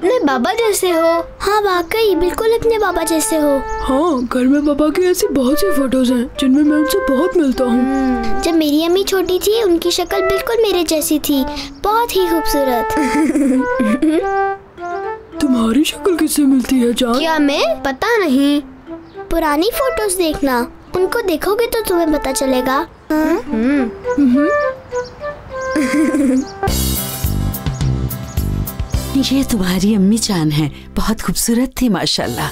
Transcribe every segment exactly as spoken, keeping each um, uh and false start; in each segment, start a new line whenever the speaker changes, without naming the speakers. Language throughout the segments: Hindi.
अपने बाबा जैसे हो।
हाँ वाकई बिल्कुल अपने बाबा जैसे हो।
हाँ, घर में पापा की ऐसी बहुत सी फोटोज हैं जिनमें मैं उनसे बहुत मिलता हूँ।
जब मेरी अम्मी छोटी थी उनकी शक्ल बिल्कुल मेरे जैसी थी, बहुत ही खूबसूरत।
तुम्हारी शक्ल किससे मिलती है जान?
क्या मैं? पता नहीं।
पुरानी फोटोज देखना, उनको देखोगे तो तुम्हें पता चलेगा।
ये तुम्हारी अम्मी जान है, बहुत खूबसूरत थी माशाल्लाह।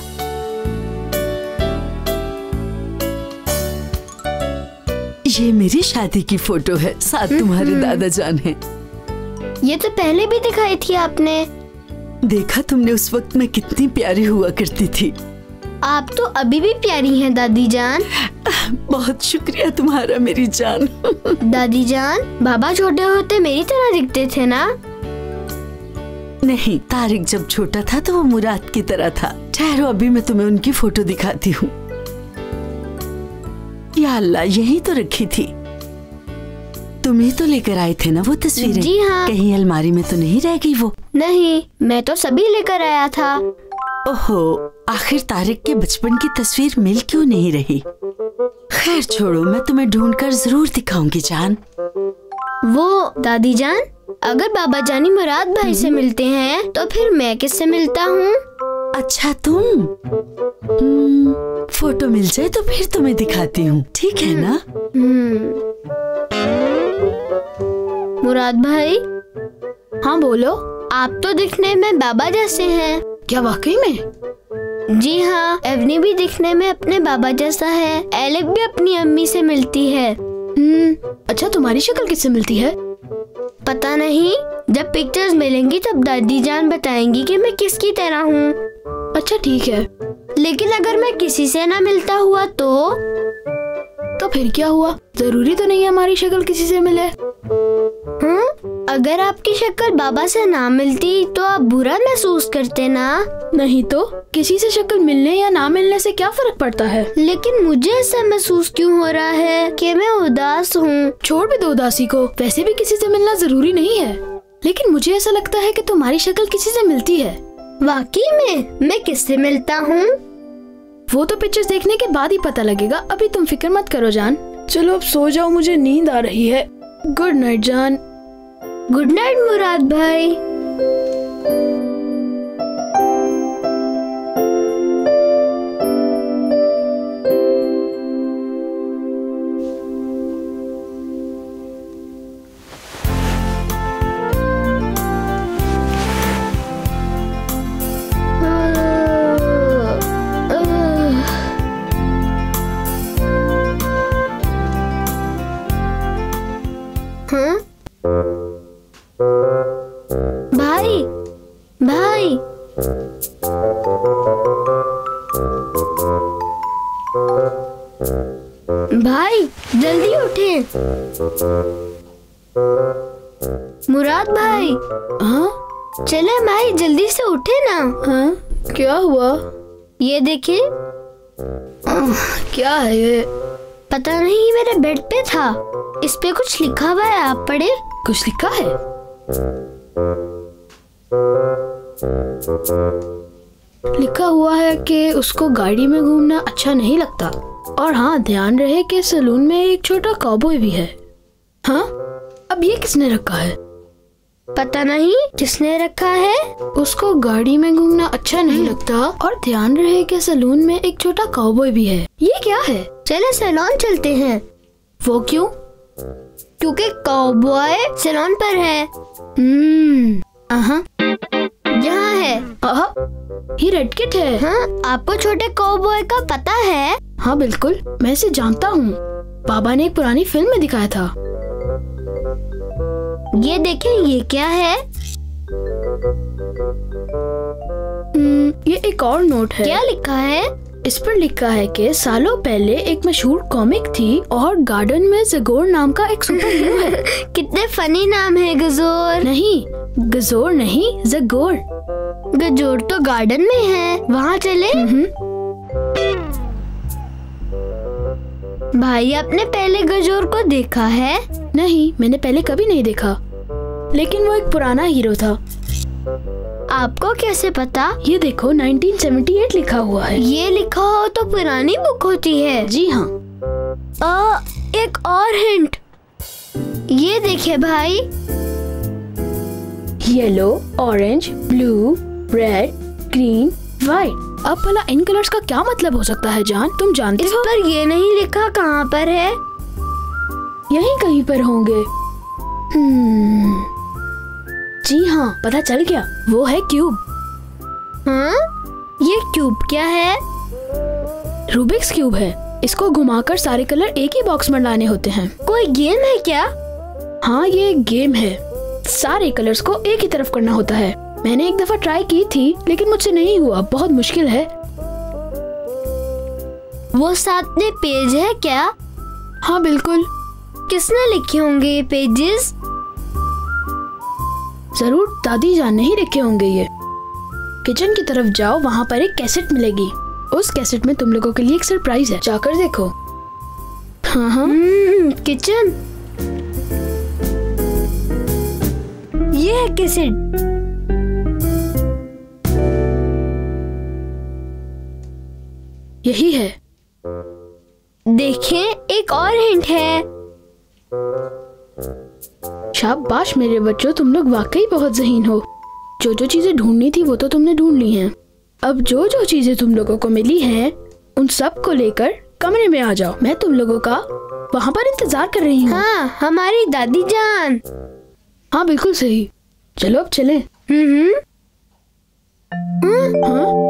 ये मेरी शादी की फोटो है, साथ तुम्हारे दादा जान हैं।
ये तो पहले भी दिखाई थी आपने।
देखा तुमने उस वक्त मैं कितनी प्यारी हुआ करती थी।
आप तो अभी भी प्यारी हैं दादी जान।
बहुत शुक्रिया तुम्हारा मेरी जान।
दादी जान, बाबा छोटे होते मेरी तरह दिखते थे ना?
नहीं, तारिक जब छोटा था तो वो मुराद की तरह था। ठहरो, अभी मैं तुम्हें उनकी फोटो दिखाती हूँ। या अल्लाह, यही तो रखी थी। तुम ही तो लेकर आए थे ना वो तस्वीरें?
जी हाँ।
कहीं अलमारी में तो नहीं रह गई वो?
नहीं, मैं तो सभी लेकर आया था।
ओहो, आखिर तारिक के बचपन की तस्वीर मिल क्यों नहीं रही? खैर छोड़ो, मैं तुम्हें ढूंढकर जरूर दिखाऊंगी जान।
वो दादी जान, अगर बाबा जानी मुराद भाई से मिलते हैं तो फिर मैं किससे मिलता हूँ?
अच्छा तुम? फोटो मिल जाए तो फिर तुम्हें दिखाती हूँ, ठीक है ना?
मुराद भाई।
हाँ बोलो।
आप तो दिखने में बाबा जैसे हैं।
क्या वाकई में?
जी हाँ, एवनी भी दिखने में अपने बाबा जैसा है। एलिफ भी अपनी अम्मी से मिलती है।
हम्म, अच्छा तुम्हारी शक्ल किससे मिलती है?
पता नहीं, जब पिक्चर्स मिलेंगी तब दादी जान बताएंगी कि मैं किसकी तरह हूँ।
अच्छा ठीक है।
लेकिन अगर मैं किसी से ना मिलता हुआ तो
तो फिर क्या हुआ? जरूरी तो नहीं है हमारी शक्ल किसी से मिले।
हाँ? अगर आपकी शक्ल बाबा से ना मिलती तो आप बुरा महसूस करते ना?
नहीं तो किसी से शक्ल मिलने या ना मिलने से क्या फर्क पड़ता है?
लेकिन मुझे ऐसा महसूस क्यों हो रहा है कि मैं उदास हूँ।
छोड़ भी दो उदासी को, वैसे भी किसी से मिलना जरूरी नहीं है। लेकिन मुझे ऐसा लगता है कि तुम्हारी शक्ल किसी से मिलती है।
वाकई में? मैं किससे मिलता हूँ?
वो तो पिक्चर्स देखने के बाद ही पता लगेगा। अभी तुम फिक्र मत करो जान। चलो अब सो जाओ, मुझे नींद आ रही है। गुड नाइट जान।
गुड नाइट मुराद भाई। हाँ? भाई, भाई। भाई जल्दी उठे। मुराद भाई।
हाँ?
चले भाई, जल्दी से उठे ना।
हाँ? क्या हुआ?
ये देखिए।
क्या है ये?
पता नहीं, मेरे बेड पे था। इस पे कुछ लिखा हुआ है, आप पढ़े।
कुछ लिखा है? लिखा हुआ है कि उसको गाड़ी में घूमना अच्छा नहीं लगता, और हाँ ध्यान रहे कि सलून में एक छोटा कॉबॉय भी है। हाँ? अब ये किसने रखा है?
पता नहीं किसने रखा है।
उसको गाड़ी में घूमना अच्छा नहीं लगता, और ध्यान रहे कि सलून में एक छोटा कॉबॉय भी है। ये क्या है?
चले सैलून चलते हैं।
वो क्यों?
क्योंकि कॉबॉय सैलून पर है।
हम्म, आहा,
यहाँ है।
आहा, ये रेड किट है।
हाँ? आपको छोटे कॉबॉय का पता है?
हाँ बिल्कुल, मैं इसे जानता हूँ। बाबा ने एक पुरानी फिल्म में दिखाया था।
ये देखें, ये क्या है?
हम्म, ये एक और नोट है।
क्या लिखा है?
इस पर लिखा है कि सालों पहले एक मशहूर कॉमिक थी और गार्डन में ज़गोर नाम का एक सुपर हीरो है।
कितने फनी नाम है। गजोर
नहीं, गजोर नहीं, ज़गोर।
गजोर तो गार्डन में है, वहाँ चले। भाई, आपने पहले गजोर को देखा है?
नहीं, मैंने पहले कभी नहीं देखा, लेकिन वो एक पुराना हीरो था।
आपको कैसे पता?
ये देखो नाइनटीन सेवेंटी एट लिखा हुआ है।
ये लिखा हो तो पुरानी बुक होती है।
जी हाँ।
आ, एक और हिंट, ये देखिए भाई।
Yellow, orange, blue, red, green, white. अब भला इन कलर्स का क्या मतलब हो सकता है जान, तुम जानते
इस
हो?
पर ये नहीं लिखा कहाँ पर है।
यहीं कहीं पर होंगे। hmm. जी हाँ, पता चल गया, वो है क्यूब।
हाँ? ये क्यूब क्या है?
रूबिक्स क्यूब है। इसको घुमाकर सारे कलर एक ही बॉक्स में लाने होते हैं।
कोई गेम है क्या?
हाँ, ये एक गेम है। सारे कलर्स को एक ही तरफ करना होता है। मैंने एक दफा ट्राई की थी लेकिन मुझसे नहीं हुआ, बहुत मुश्किल है।
वो साथ में पेज है क्या?
हाँ बिल्कुल।
किसने लिखे होंगे ये पेजेस?
जरूर दादी जान ने ही लिखे होंगे ये। किचन की तरफ जाओ, वहाँ पर एक कैसेट मिलेगी। उस कैसेट में तुम लोगों के लिए एक सरप्राइज है, जाकर देखो। हाँ हाँ।
हम्म, किचन। ये है कैसेट।
यही है।
देखें, एक और हिंट है।
शाबाश मेरे बच्चों, तुम लोग वाकई बहुत ज़हीन हो। जो जो चीजें ढूंढनी थी वो तो तुमने ढूंढ ली हैं। अब जो जो चीजें तुम लोगों को मिली हैं, उन सब को लेकर कमरे में आ जाओ। मैं तुम लोगों का वहाँ पर इंतजार कर रही हूँ।
हाँ, हमारी दादी जान।
हाँ बिल्कुल सही। चलो अब चलें।
हम्म।
हाँ?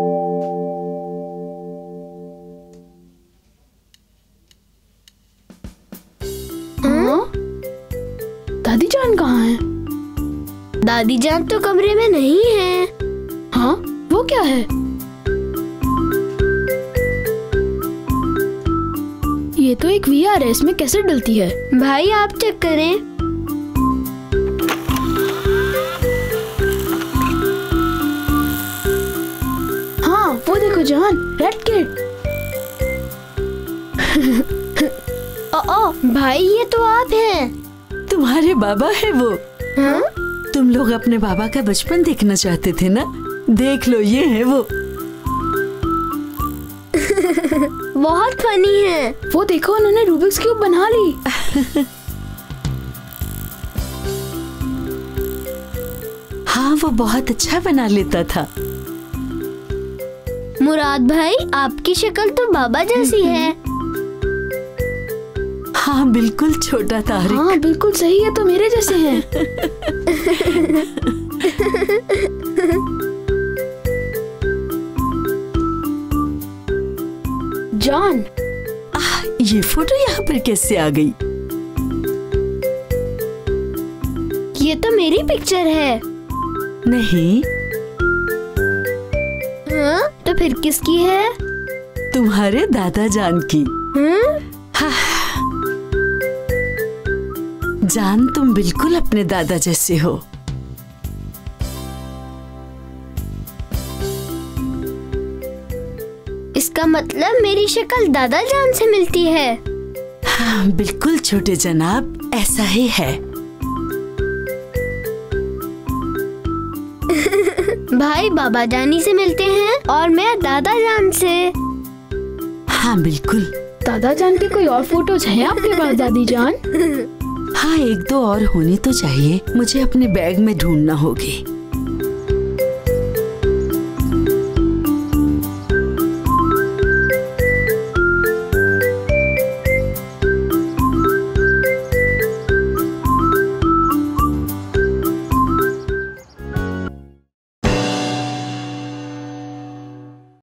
हाँ? दादी जान कहाँ है?
दादी जान तो कमरे में नहीं है।
हाँ, वो क्या है? ये तो एक वी आर है, इसमें कैसेट डलती है।
भाई आप चेक करें।
हाँ, वो देखो जान, रेड किड।
ओ, भाई ये तो आप हैं।
तुम्हारे बाबा है वो।
हाँ?
तुम लोग अपने बाबा का बचपन देखना चाहते थे ना? देख लो, ये है वो।
बहुत फनी है।
वो देखो, उन्होंने रूबिक्स क्यूब बना ली।
हाँ, वो बहुत अच्छा बना लेता था।
मुराद भाई, आपकी शक्ल तो बाबा जैसी है।
हाँ बिल्कुल, छोटा तारिक।
हाँ बिल्कुल सही है, तो मेरे जैसे हैं। जॉन,
ये फोटो यहाँ पर कैसे आ गई?
ये तो मेरी पिक्चर है।
नहीं।
हाँ? तो फिर किसकी है?
तुम्हारे दादा जान की।
हाँ?
जान, तुम बिल्कुल अपने दादा जैसे हो।
इसका मतलब मेरी शक्ल दादा जान से मिलती है।
हाँ बिल्कुल छोटे जनाब, ऐसा ही है।
भाई बाबा जानी से मिलते हैं और मैं दादा जान से।
हाँ बिल्कुल।
दादा जान के कोई और फोटोज हैं आपके पास दादी जान?
हाँ, एक दो और होनी तो चाहिए। मुझे अपने बैग में ढूंढना होगी।